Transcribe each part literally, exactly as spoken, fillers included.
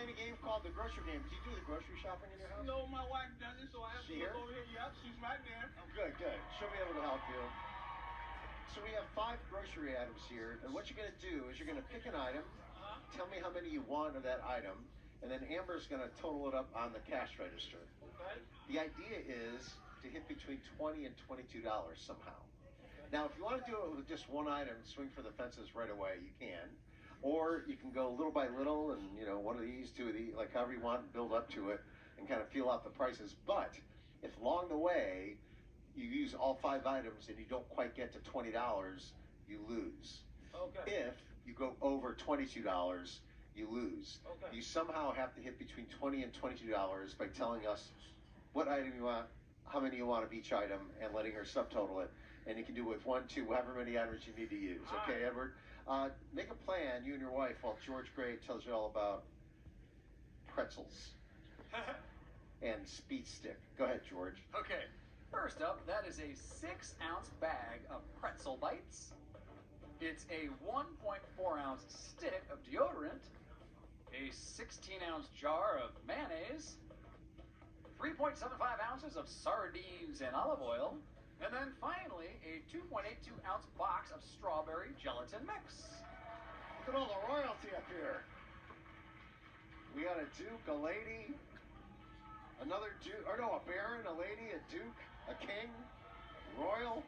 playing a game called the grocery game. Do you do the grocery shopping in your house? No, my wife does it, so I have She to here? look over here. Yep, she's right there. Oh, good, good. She'll be able to help you. So we have five grocery items here, and what you're going to do is you're going to pick an item, Uh-huh. tell me how many you want of that item, and then Amber's going to total it up on the cash register. Okay. The idea is to hit between twenty and twenty-two dollars somehow. Now, if you want to do it with just one item, swing for the fences right away, you can. Or you can go little by little and, you know, one of these, two of these, like however you want, build up to it and kind of feel out the prices. But if along the way you use all five items and you don't quite get to twenty dollars, you lose. Okay. If you go over twenty-two dollars, you lose. Okay. You somehow have to hit between twenty and twenty-two dollars by telling us what item you want, how many you want of each item, and letting her subtotal it. And you can do it with one, two, however many items you need to use. All Okay, right. Edward? Uh, make a plan, you and your wife, while George Gray tells you all about pretzels and speed stick. Go ahead, George. Okay, first up, that is a six ounce bag of pretzel bites. It's a one point four ounce stick of deodorant, a sixteen ounce jar of mayonnaise, three point seven five ounces of sardines and olive oil, and then finally a two point eight two ounce box of strawberry gelatin mix. Look at all the royalty up here. We got a duke, a lady, another duke, or no, a baron, a lady, a duke, a king, royal.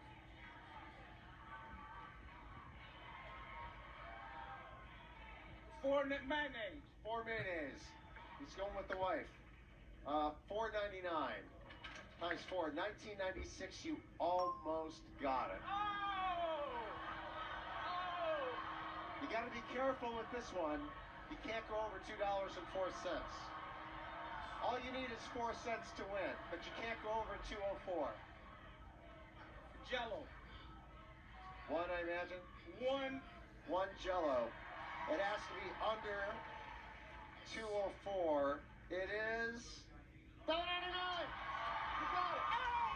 Four net mayonnaise. Four mayonnaise. He's going with the wife. Uh, four ninety-nine times four, nineteen ninety-six. You almost got it. Oh! Oh! You got to be careful with this one. You can't go over two dollars and four cents. All you need is four cents to win, but you can't go over two oh four. Jello. One, I imagine. One. One Jello. It has to be under two oh four. It is seven ninety-nine. You got it.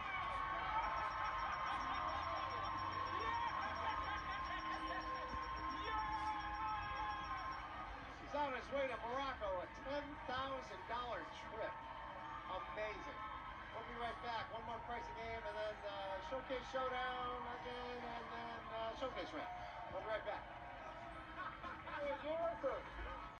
He's on his way to Morocco, a ten thousand dollar trip. Amazing. We'll be right back. One more pricing game, and then uh, Showcase Showdown again, and then uh, Showcase Round. We'll be right back. It's awesome.